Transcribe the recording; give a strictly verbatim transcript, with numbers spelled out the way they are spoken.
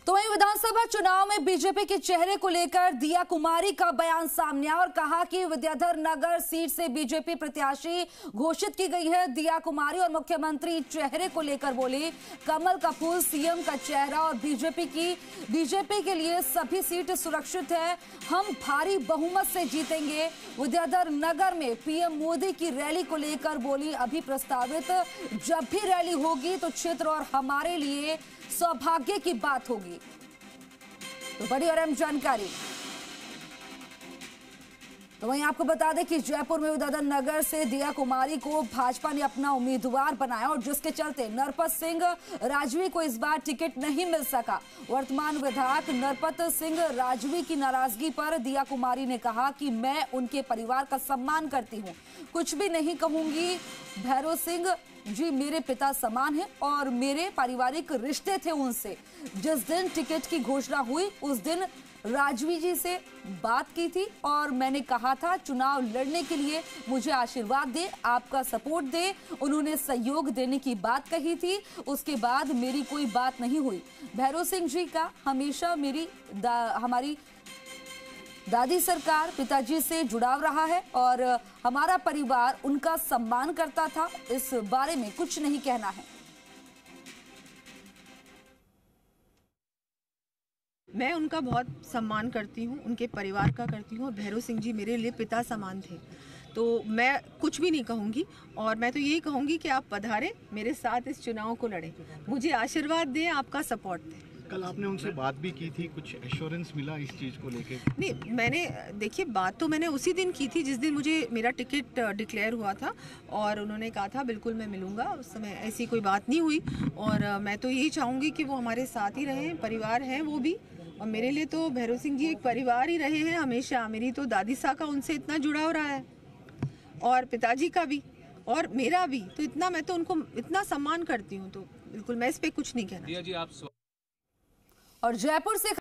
तो वहीं विधानसभा चुनाव में बीजेपी के चेहरे को लेकर दिया कुमारी का बयान सामने आया और कहा कि विद्याधर नगर सीट से बीजेपी प्रत्याशी घोषित की गई है। दिया कुमारी और मुख्यमंत्री चेहरे को लेकर बोली, कमल का फूल सीएम का चेहरा और बीजेपी की बीजेपी के लिए सभी सीट सुरक्षित है, हम भारी बहुमत से जीतेंगे। विद्याधर नगर में पीएम मोदी की रैली को लेकर बोली, अभी प्रस्तावित जब भी रैली होगी तो क्षेत्र और हमारे लिए सौभाग्य की बात होगी। तो बड़ी और अहम जानकारी। तो वहीं आपको बता दें कि जयपुर में विद्याधर नगर से दिया कुमारी को भाजपा ने अपना उम्मीदवार बनाया और जिसके चलते नरपत सिंह राजवी को इस बार टिकट नहीं मिल सका। वर्तमान विधायक नरपत सिंह राजवी की नाराजगी पर दिया कुमारी ने कहा कि मैं उनके परिवार का सम्मान करती हूं, कुछ भी नहीं कहूंगी। भैरव सिंह जी मेरे पिता समान है और मेरे पारिवारिक रिश्ते थे उनसे। जिस दिन टिकट की घोषणा हुई उस दिन राजवी जी से बात की थी और मैंने कहा था चुनाव लड़ने के लिए मुझे आशीर्वाद दे, आपका सपोर्ट दे। उन्होंने सहयोग देने की बात कही थी, उसके बाद मेरी कोई बात नहीं हुई। भैरव सिंह जी का हमेशा मेरी दा, हमारी दादी सरकार पिताजी से जुड़ाव रहा है और हमारा परिवार उनका सम्मान करता था। इस बारे में कुछ नहीं कहना है। मैं उनका बहुत सम्मान करती हूँ, उनके परिवार का करती हूँ। भैरव सिंह जी मेरे लिए पिता समान थे, तो मैं कुछ भी नहीं कहूँगी और मैं तो यही कहूँगी कि आप पधारें, मेरे साथ इस चुनाव को लड़ें, मुझे आशीर्वाद दें, आपका सपोर्ट दें। कल आपने उनसे बात भी की थी, कुछ एश्योरेंस मिला इस चीज़ को लेके? नहीं, मैंने देखिए बात तो मैंने उसी दिन की थी जिस दिन मुझे मेरा टिकट डिक्लेयर हुआ था और उन्होंने कहा था बिल्कुल मैं मिलूंगा। उस समय ऐसी कोई बात नहीं हुई और मैं तो यही चाहूँगी कि वो हमारे साथ ही रहें, परिवार हैं वो भी। और मेरे लिए तो भैरव सिंह जी एक परिवार ही रहे हैं हमेशा। मेरी तो दादी सा का उनसे इतना जुड़ाव रहा है और पिताजी का भी और मेरा भी, तो इतना मैं तो उनको इतना सम्मान करती हूँ, तो बिल्कुल मैं इस पे कुछ नहीं कहना। और जयपुर से